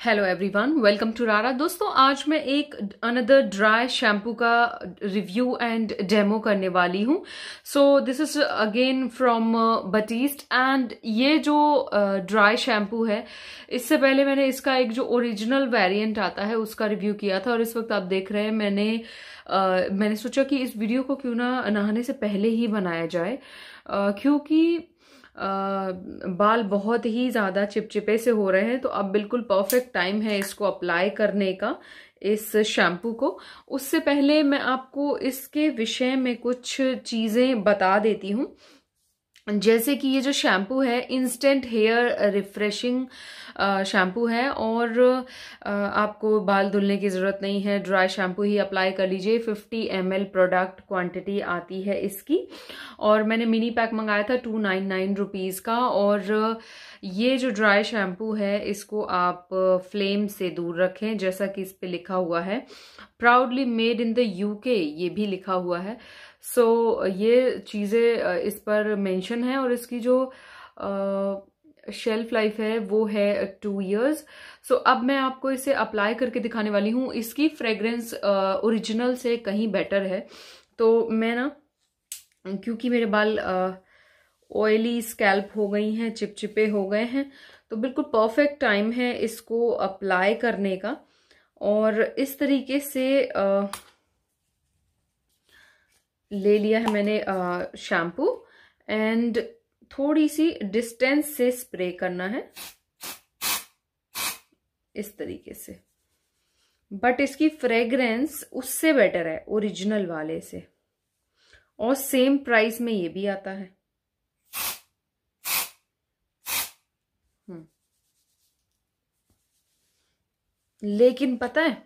Hello everyone, welcome to रारा। दोस्तों, आज मैं एक अनदर ड्राई शैम्पू का रिव्यू एंड डेमो करने वाली हूँ। So this is again from Batiste and ये जो ड्राई शैम्पू है, इससे पहले मैंने इसका एक जो ओरिजिनल वेरिएंट आता है उसका रिव्यू किया था। और इस वक्त आप देख रहे हैं मैंने सोचा कि इस वीडियो को क्यों ना नहाने से पहले ही बनाया जाए, क्योंकि बाल बहुत ही ज़्यादा चिपचिपे से हो रहे हैं। तो अब बिल्कुल परफेक्ट टाइम है इसको अप्लाई करने का, इस शैम्पू को। उससे पहले मैं आपको इसके विषय में कुछ चीज़ें बता देती हूँ। जैसे कि ये जो शैम्पू है इंस्टेंट हेयर रिफ्रेशिंग शैम्पू है, और आपको बाल धुलने की ज़रूरत नहीं है, ड्राई शैम्पू ही अप्लाई कर लीजिए। 50 ml प्रोडक्ट क्वांटिटी आती है इसकी, और मैंने मिनी पैक मंगाया था 299 रुपीज़ का। और ये जो ड्राई शैम्पू है इसको आप फ्लेम से दूर रखें, जैसा कि इस पे लिखा हुआ है। Proudly made in the UK ये भी लिखा हुआ है। सो ये चीज़ें इस पर मेंशन है, और इसकी जो शेल्फ लाइफ है वो है 2 years। सो अब मैं आपको इसे अप्लाई करके दिखाने वाली हूँ। इसकी फ्रेग्रेंस ओरिजिनल से कहीं बेटर है। तो मैं ना, क्योंकि मेरे बाल ऑयली स्कैल्प हो गई हैं, चिपचिपे हो गए हैं, तो बिल्कुल परफेक्ट टाइम है इसको अप्लाई करने का। और इस तरीके से ले लिया है मैंने शैम्पू, एंड थोड़ी सी डिस्टेंस से स्प्रे करना है इस तरीके से। बट इसकी फ्रेग्रेंस उससे बेटर है ओरिजिनल वाले से, और सेम प्राइस में ये भी आता है। लेकिन पता है,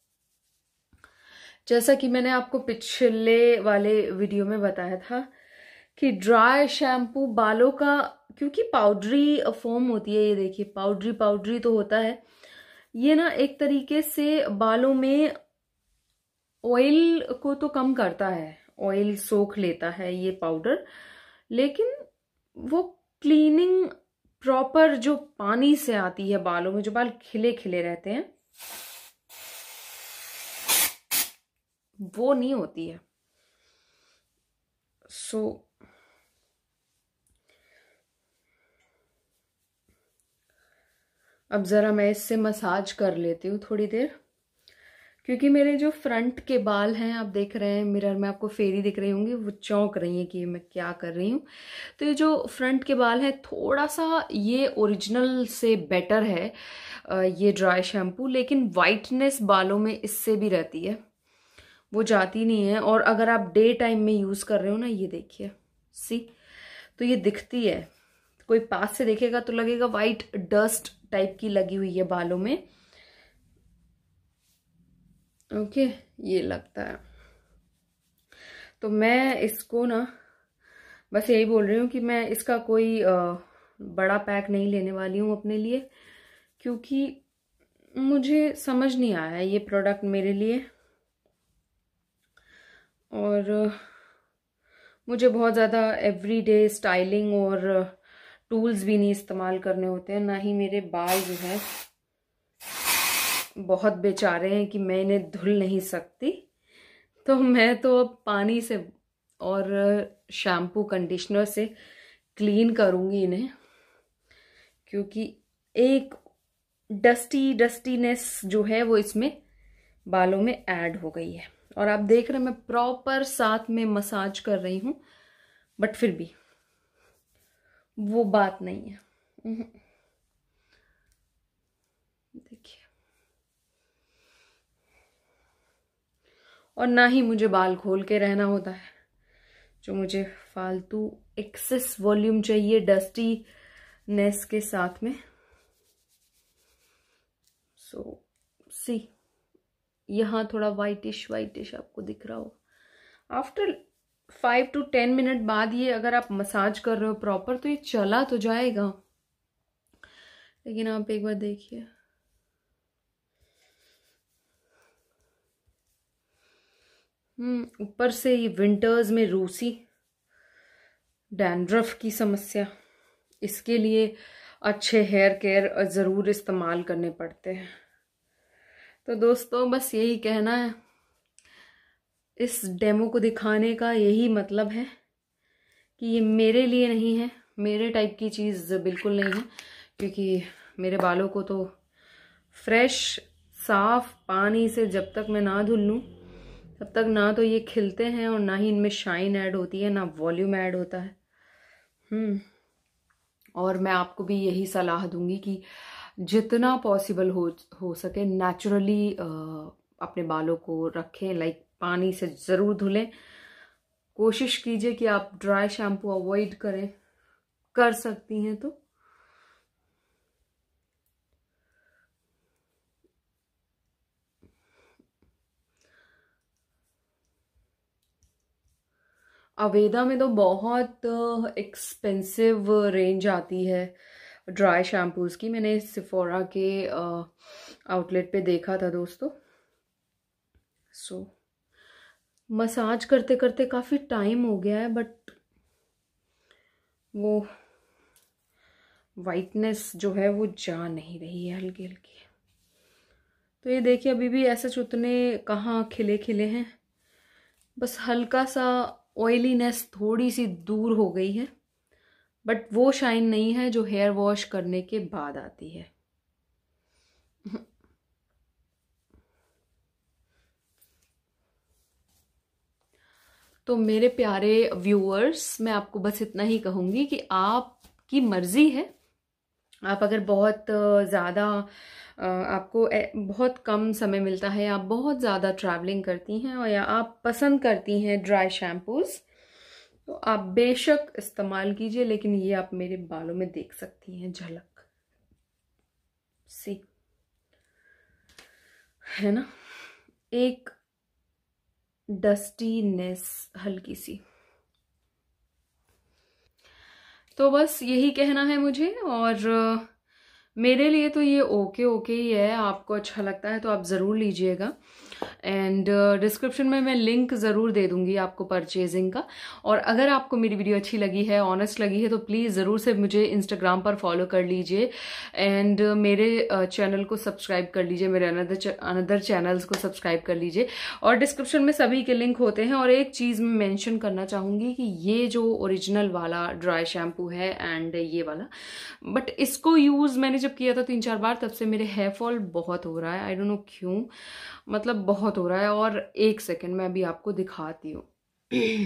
जैसा कि मैंने आपको पिछले वाले वीडियो में बताया था कि ड्राई शैम्पू बालों का, क्योंकि पाउडरी फॉर्म होती है, ये देखिए पाउडरी पाउडरी तो होता है, ये ना एक तरीके से बालों में ऑयल को तो कम करता है, ऑयल सोख लेता है ये पाउडर, लेकिन वो क्लीनिंग प्रॉपर जो पानी से आती है बालों में, जो बाल खिले खिले रहते हैं, वो नहीं होती है। सो अब जरा मैं इससे मसाज कर लेती हूँ थोड़ी देर, क्योंकि मेरे जो फ्रंट के बाल हैं, आप देख रहे हैं मिरर में, आपको फेरी दिख रही होंगी, वो चौंक रही है कि मैं क्या कर रही हूँ। तो ये जो फ्रंट के बाल हैं, थोड़ा सा ये ओरिजिनल से बेटर है ये ड्राई शैम्पू, लेकिन वाइटनेस बालों में इससे भी रहती है, वो जाती नहीं है। और अगर आप डे टाइम में यूज़ कर रहे हो ना, ये देखिए सी, तो ये दिखती है, कोई पास से देखेगा तो लगेगा वाइट डस्ट टाइप की लगी हुई है बालों में। ओके, ये लगता है। तो मैं इसको ना बस यही बोल रही हूँ कि मैं इसका कोई बड़ा पैक नहीं लेने वाली हूँ अपने लिए, क्योंकि मुझे समझ नहीं आया ये प्रोडक्ट मेरे लिए, और मुझे बहुत ज़्यादा एवरीडे स्टाइलिंग और टूल्स भी नहीं इस्तेमाल करने होते हैं, ना ही मेरे बाल जो है बहुत बेचारे हैं कि मैं इन्हें धुल नहीं सकती। तो मैं तो अब पानी से और शैम्पू कंडीशनर से क्लीन करूँगी इन्हें, क्योंकि एक डस्टीनेस जो है वो इसमें बालों में ऐड हो गई है। और आप देख रहे हैं मैं प्रॉपर साथ में मसाज कर रही हूँ, बट फिर भी वो बात नहीं है। देखिए, और ना ही मुझे बाल खोल के रहना होता है, जो मुझे फालतू एक्सेस वॉल्यूम चाहिए डस्टीनेस के साथ में। सो सी, यहाँ थोड़ा वाइटिश आपको दिख रहा हो। आफ्टर 5 to 10 मिनट बाद ये अगर आप मसाज कर रहे हो प्रॉपर, तो ये चला तो जाएगा, लेकिन आप एक बार देखिए, ऊपर से ये विंटर्स में रूसी डैंड्रफ की समस्या, इसके लिए अच्छे हेयर केयर ज़रूर इस्तेमाल करने पड़ते हैं। तो दोस्तों बस यही कहना है, इस डेमो को दिखाने का यही मतलब है कि ये मेरे लिए नहीं है, मेरे टाइप की चीज़ बिल्कुल नहीं है, क्योंकि मेरे बालों को तो फ्रेश साफ पानी से जब तक मैं ना धुल लूँ तब तक ना तो ये खिलते हैं और ना ही इनमें शाइन ऐड होती है, ना वॉल्यूम ऐड होता है। और मैं आपको भी यही सलाह दूंगी कि जितना पॉसिबल हो सके नेचुरली अपने बालों को रखें, लाइक पानी से ज़रूर धुलें। कोशिश कीजिए कि आप ड्राई शैम्पू अवॉइड करें, कर सकती हैं तो। अवेदा में तो बहुत एक्सपेंसिव रेंज आती है ड्राई शैम्पूज़ की। मैंने सिफोरा के आउटलेट पे देखा था दोस्तों। मसाज करते करते काफ़ी टाइम हो गया है, बट वो वाइटनेस जो है वो जा नहीं रही है, हल्की हल्की। तो ये देखिए अभी भी ऐसे उतने कहाँ खिले खिले हैं, बस हल्का सा ऑयलीनेस थोड़ी सी दूर हो गई है, बट वो शाइन नहीं है जो हेयर वॉश करने के बाद आती है। तो मेरे प्यारे व्यूअर्स, मैं आपको बस इतना ही कहूँगी कि आपकी मर्जी है। आप अगर बहुत ज़्यादा आपको बहुत कम समय मिलता है, आप बहुत ज़्यादा ट्रैवलिंग करती हैं और या आप पसंद करती हैं ड्राई शैम्पूज़, तो आप बेशक इस्तेमाल कीजिए। लेकिन ये आप मेरे बालों में देख सकती हैं झलक सी, है ना, एक डस्टीनेस हल्की सी। तो बस यही कहना है मुझे, और मेरे लिए तो ये ओके ओके ही है। आपको अच्छा लगता है तो आप ज़रूर लीजिएगा। एंड डिस्क्रिप्शन में मैं लिंक ज़रूर दे दूँगी आपको परचेजिंग का। और अगर आपको मेरी वीडियो अच्छी लगी है, ऑनेस्ट लगी है, तो प्लीज़ ज़रूर से मुझे इंस्टाग्राम पर फॉलो कर लीजिए एंड मेरे चैनल को सब्सक्राइब कर लीजिए, मेरे अनदर चैनल्स को सब्सक्राइब कर लीजिए। और डिस्क्रिप्शन में सभी के लिंक होते हैं। और एक चीज़ मैं मेंशन करना चाहूँगी कि ये जो ओरिजिनल वाला ड्राई शैम्पू है एंड ये वाला, बट इसको यूज़ मैंने जब किया था 3-4 बार, तब से मेरे हेयर फॉल बहुत हो रहा है। आई डोंट नो क्यों, मतलब बहुत हो रहा है। और एक सेकेंड मैं अभी आपको दिखाती हूँ। ये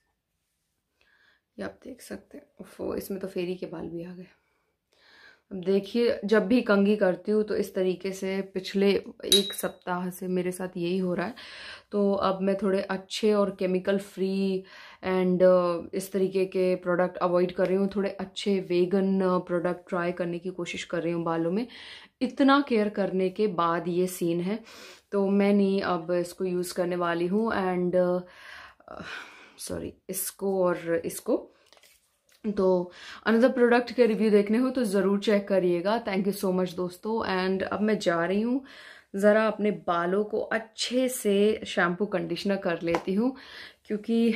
आप देख सकते हैं, इसमें तो फेरी के बाल भी आ गए। अब देखिए, जब भी कंघी करती हूँ तो इस तरीके से पिछले 1 सप्ताह से मेरे साथ यही हो रहा है। तो अब मैं थोड़े अच्छे और केमिकल फ्री एंड इस तरीके के प्रोडक्ट अवॉइड कर रही हूँ। थोड़े अच्छे वेगन प्रोडक्ट ट्राई करने की कोशिश कर रही हूँ बालों में। इतना केयर करने के बाद ये सीन है, तो मैं नहीं अब इसको यूज़ करने वाली हूँ। एंड सॉरी, इसको और इसको। तो अनदर प्रोडक्ट के रिव्यू देखने हो तो ज़रूर चेक करिएगा। थैंक यू सो मच दोस्तों। एंड अब मैं जा रही हूँ, ज़रा अपने बालों को अच्छे से शैम्पू कंडीशनर कर लेती हूँ, क्योंकि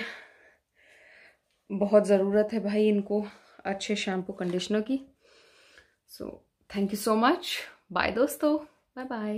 बहुत ज़रूरत है भाई इनको अच्छे शैम्पू कंडीशनर की। So thank you so much. Bye दोस्तों, बाय बाय।